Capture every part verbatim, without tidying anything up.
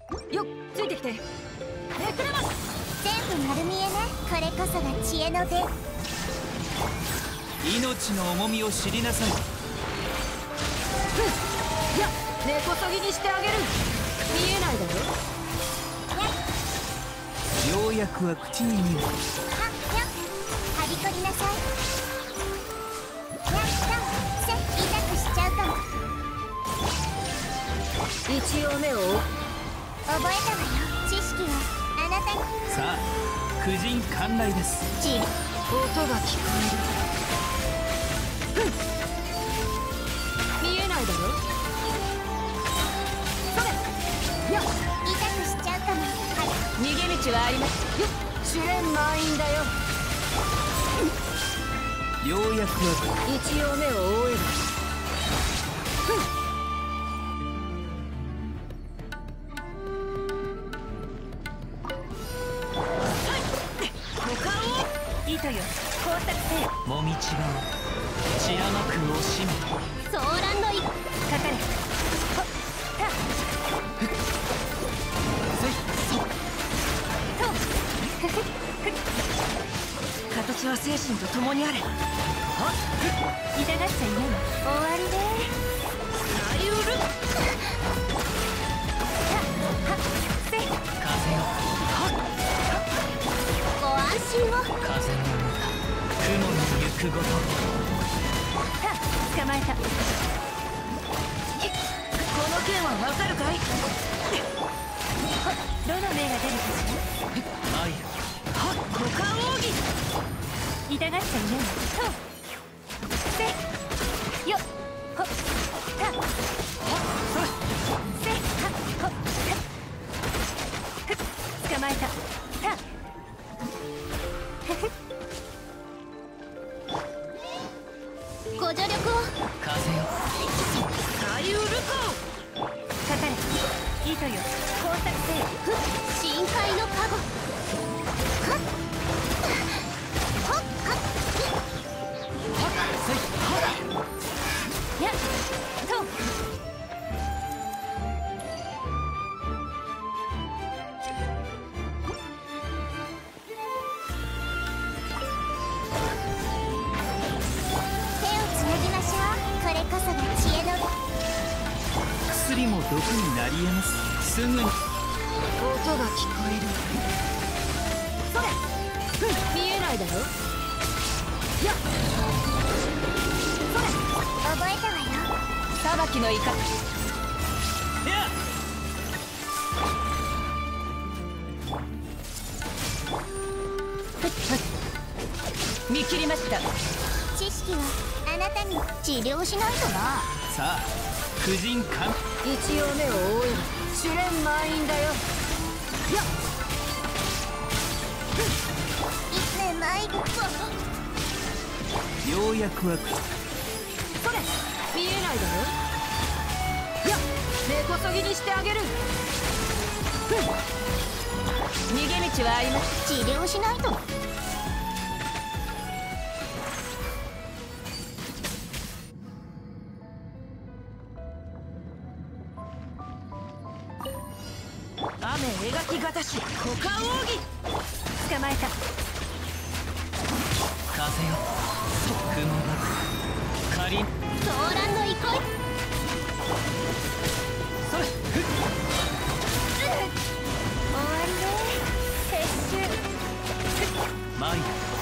よっ、ついてきて。めくれます。 全部丸見えね。これこそが知恵の伝。 命の重みを知りなさい。 いや、根こそぎにしてあげる。見えないだろ。 ようやくは口に見る。 はっよっ、はびこりなさい。やったせ、痛くしちゃうかも。 一応目を追う。 覚えたわよ。知識はあなたに。 さあ、婦人観来です。 ち音が聞こえる。見えないだろ。それ。よっ、 痛くしちゃうかも。はい、 逃げ道はあります。よっ、試練満員だよ。 ようやくは一応目を追える。糸よ、工作せよ。 もみちがを散らまく惜しみ。 ソーランドイかかれ。ほっ、たせいそと形は精神と共にあれ。 痛がっちゃいない。終わりでありうる。 せい風よご安心を。 風の中雲に行くごと。 た捕まえた。 この剣はわかるかい。 ほっ、どの目が出るかし参る。 はっ、股間奥義。 ら。痛がっちゃいない。とせいよっ、ほっ、たはっ、それ。 せいはっ、ほっ、た捕まえた。たご助力を。 風よありうるか。 かかれ。糸よ、工作せよ。ふっ、深海の加護。はっほっはっせいやっと手をつなぎましょう。これこそが知恵の。 薬も毒になり得ます。すぐに音が聞こえる。それ。見えないだろ。やっ、それ。 覚えたわよ。 裁きのイカ。 いや見切りました。 知識はあなたに治療しないとな。 さあ、婦人観。 一応目を追える。試練満員だよ。やっ、 いつ参る。 ようやくはそれ。見えないだろ。やっ、根こそぎにしてあげる。逃げ道はあります。 治療しないと。 雨描きがたし、股間奥義。 捕まえた。 風よ雲が仮にソーランドイコイ。 それふっ終わりで撤収。 参る。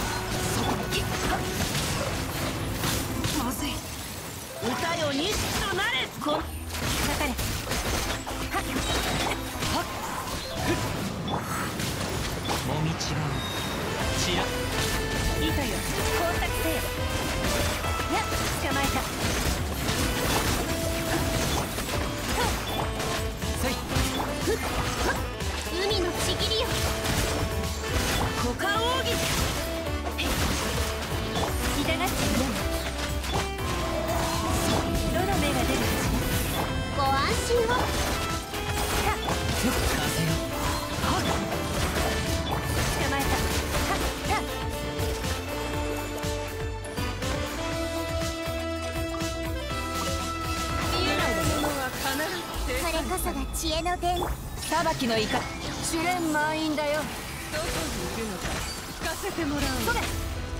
まずい。歌よ錦となれ。こん。 かかれ。 もみちがを散ら糸よ、工作せよ。やっ、捕まえた。 せいふっふっ、海のちぎりよ。 股間奥義。 痛がっちゃいない。どの目が出るかしら。ご安心を。 風よ捕まえた。はっ、た見えないものは必ず。 これこそが知恵の伝。 裁きのイカ試練満員だよ。 どこにいるのか聞かせてもらう。 それ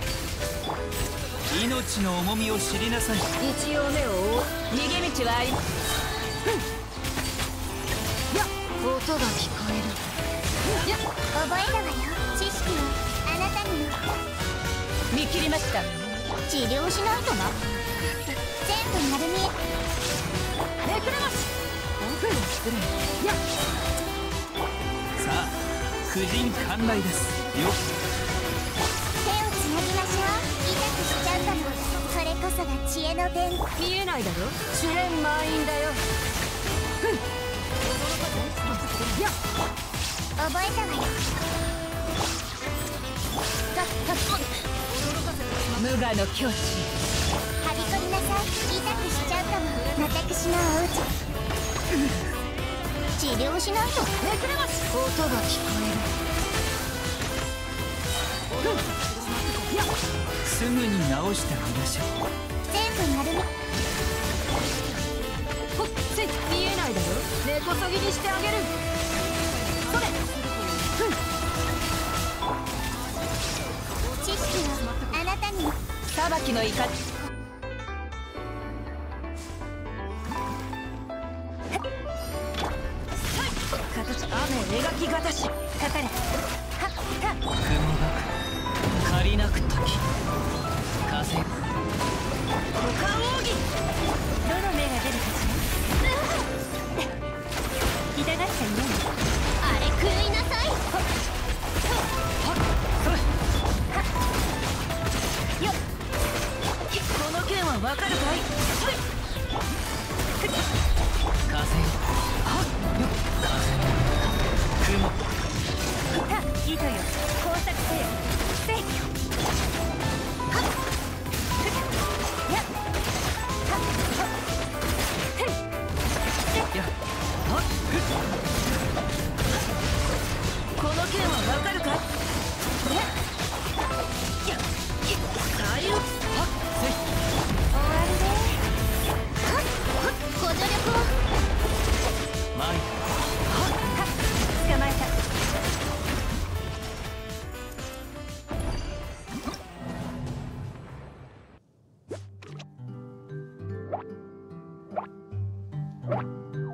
命の重みを知りなさい。 一応目を追う。逃げ道はあり。や音が聞こえる。や覚えたわよ。知識はあなたにも。 見切りました。 治療しないとな。全部丸見え。 めくれます。オペを失礼。やさあ婦人観来ですよ。 手をつなぎましょう。痛くしちゃうかも。それこそが知恵の弁。 見えないだろ。試練満員だよ。ふんや覚えたわよ。 たた無我の境地。 はびこりなさい。痛くしちゃうかも。私のおうち。治療しないと。 めくれます。音が聞こえる。ふんやすぐに直してあげましょう。 全部丸見え。 ほっせい見えないだろ。根こそぎにしてあげる。それふん知識はあなたにも。 裁きのイカ雨描きがたしかかれ。はった雲が借りなく時風股間奥義。 どの目が出るかしら。痛がっちゃいない。あれ狂いなさい。 よっこの剣はわかるかい。 風よよ風の雲。 た糸よ工作せよ。せいはっやっはっはっへいやはっこの剣はわかるかい。やや下流はっせい終わりね。はっはっご助力を。 前はっ捕まえた。 へ